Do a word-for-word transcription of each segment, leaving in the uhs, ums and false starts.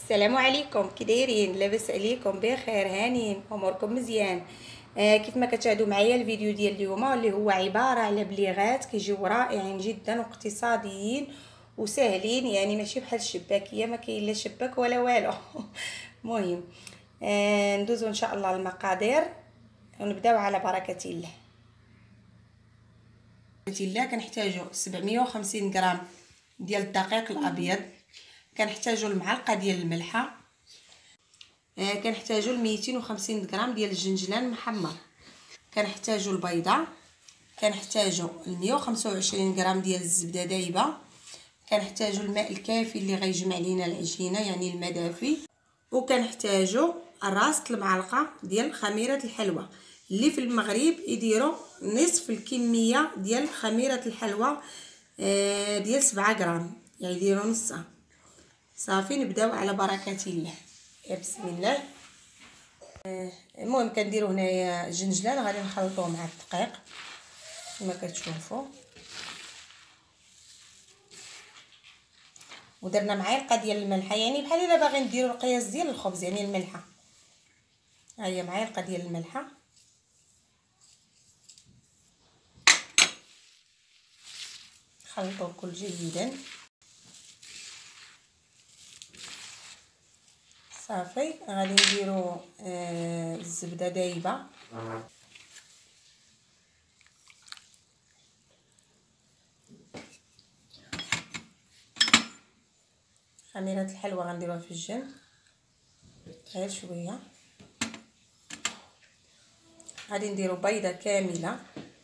السلام عليكم، كي دايرين؟ لاباس عليكم؟ بخير؟ هانيين؟ اموركم مزيان؟ آه كيف ما كتشاهدوا معايا الفيديو ديال اليوم اللي هو عباره على بليغات كيجيو رائعين جدا واقتصاديين وسهلين، يعني ماشي بحال الشباكيه، ما كاين لا شباك ولا والو. المهم آه ندوزو ان شاء الله المقادير ونبداو على بركه الله. الله كنحتاجو سبعمية وخمسين غرام ديال الدقيق الابيض، كنحتاجو المعلقه ديال الملحه، آه كنحتاجو ميتين وخمسين غرام ديال الجنجلان محمر، كنحتاجو البيضه، كنحتاجو مية وخمسة وعشرين غرام ديال الزبده دايبه، كنحتاجو الماء الكافي اللي غيجمع لينا العجينه يعني الماء دافي، وكنحتاجو راس المعلقه ديال خميره الحلوى اللي في المغرب يديروا نصف الكميه ديال خميره الحلوى آه ديال سبعة غرام، يعني يديروا نصها. صافي نبداو على بركه الله. يا بسم الله. آه المهم كنديروا هنايا الجنجلان غادي نخلطوه مع الدقيق كما كتشوفوا، ودرنا معلقه ديال الملحه، يعني بحال الا باغي نديروا القياس ديال الخبز يعني الملحه. ها هي معلقه ديال الملحه، خلطوا الكل جيدا. صافي غادي نديروا آه الزبده دايبه، خميره الحلوى غنديروها في الجنب غير شويه. غادي نديروا بيضه كامله،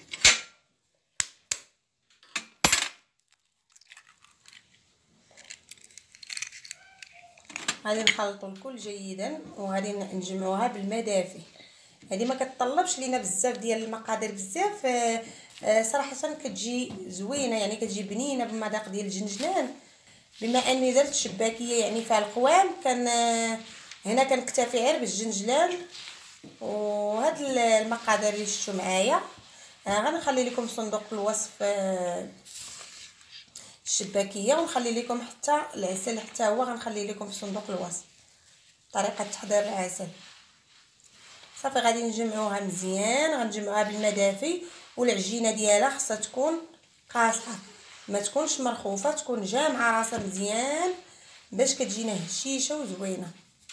غادي نخلطوا الكل جيدا وغادي نجمعوها بالماء دافي. هذه ما كتطلبش لينا بزاف ديال المقادير بزاف، آه آه صراحه كتجي زوينه، يعني كتجي بنينه بالمذاق ديال الجنجلان. بما اني درت شباكيه يعني فيها القوام، كان آه هنا كنكتفي غير بالجنجلان. وهاد المقادير اللي شفتوا معايا آه غنخلي لكم صندوق الوصف آه الشباكيه، ونخلي لكم حتى العسل حتى هو غنخلي لكم في صندوق الوصف طريقه تحضير العسل. صافي غادي نجمعوها مزيان، غنجمعوها بالماء دافي، والعجينه ديالها خاصها تكون قاصحه ما تكونش مرخوفه، تكون جامعه راسها مزيان باش كتجينا هشيشه وزوينه.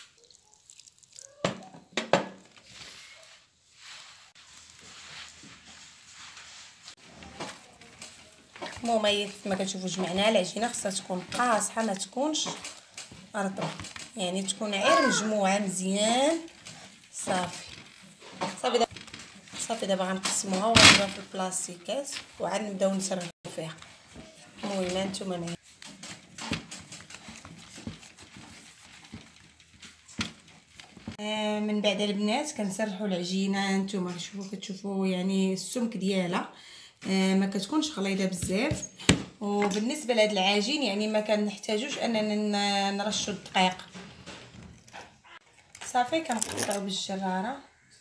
المهم كما كتشوفوا جمعناها العجينه خاصها تكون قاصحه ما تكونش رطبه، يعني تكون غير مجموعه مزيان. صافي صافي دابا صافي دابا غنقسموها وغنضيفوها في البلاستيكات وعاد نبداو نسرحوا فيها. المهم هانتوما معايا آه من بعد البنات كنسرحوا العجينه. هانتوما شوفوا كتشوفوا يعني السمك ديالها آه ما كتكونش غليظه بزاف. وبالنسبه لهذا العجين يعني ما كنحتاجوش اننا نرشوا الدقيق. صافي كنقطعوا بالجراره.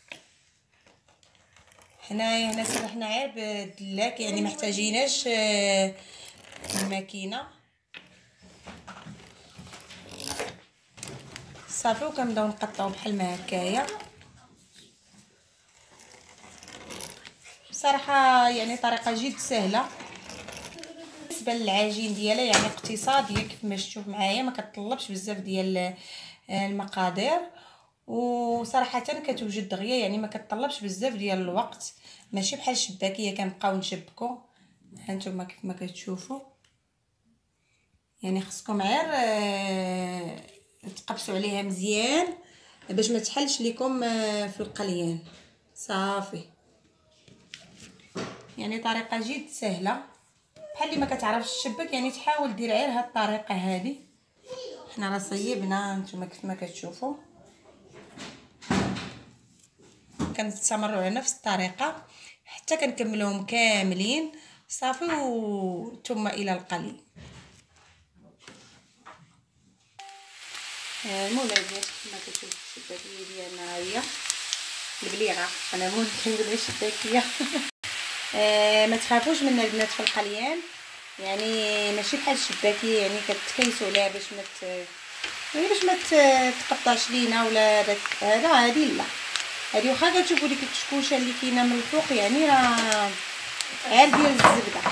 حنايا هنا سرحنا غير بالدلاك، يعني محتاجيناش آه الماكينه. صافي وكنبداو نقطعوا بحال ما هكايا. بصراحه يعني طريقه جد سهله. بالنسبه للعجين ديالها يعني اقتصاديه كيف ما شفتوا معايا، ما كتطلبش بزاف ديال المقادير، وصراحه كتوجد دغيا، يعني ما كتطلبش بزاف ديال الوقت، ماشي بحال الشباكيه كنبقاو نشبكوا. هانتوما كيف ما كتشوفوا يعني خصكم غير آه تقبسوا عليها مزيان باش ما تحلش لكم آه في القليان. صافي يعني طريقه جد سهله، بحال اللي ما كتعرفش الشبك يعني تحاول دير غير هاد الطريقه هذه. حنا راه صيبنا نتوما كيف ما كتشوفوا، كنستمروا على نفس الطريقه حتى كنكملوهم كاملين. صافي وثم الى القلي. المهم البنات كما كتشوفوا الشباكيه ديالنا هي البليغه، انا مول كنقولها الشباكيه. آه ما تخافوش من البنات في القليان، يعني ماشي بحال الشباكيه يعني كتكيسوا عليها باش ما يعني باش ما تقطعش لينا ولا داك هذا. هذه لا، هذه واخا كتشوفوا ديك الكشكوشه اللي كاينه من الفوق يعني راه غير ديال الزبده.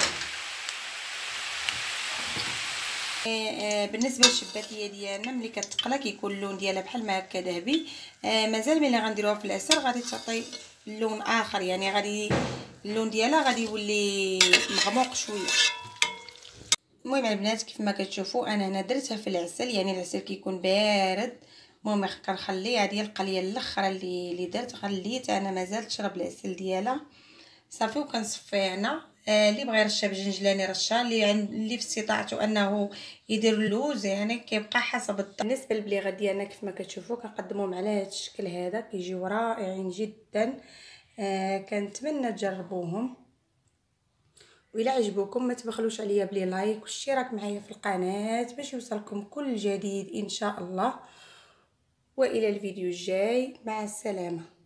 بالنسبه للشباتيه ديالنا ملي كتقلى كيكون اللون ديالها بحال ما هكا ذهبي. مازال ملي غنديروها في العسل غادي تعطي لون اخر، يعني غادي اللون ديالها غادي يولي مغموق شويه. المهم البنات كيف ما كتشوفوا انا هنا درتها في العسل، يعني العسل كيكون بارد. المهم كنخليها ديال القليه الاخرى اللي اللي درت خليت انا مازال تشرب العسل ديالها صافي وكنصفيه هنا. آه اللي بغى يرشها بجنجلاني رشها، اللي عند اللي في استطاعته انه يدير اللوز يعني كيبقى حسب الطعم. بالنسبه للبليغات ديالنا كيف ما كتشوفوا كنقدموهم على هذا الشكل هذا، كيجيو رائعين جدا. آه كنتمنى تجربوهم، وإلا عجبوكم ما تبخلوش عليا بلي لايك واشتراك معايا في القناه باش يوصلكم كل جديد ان شاء الله. والى الفيديو الجاي، مع السلامه.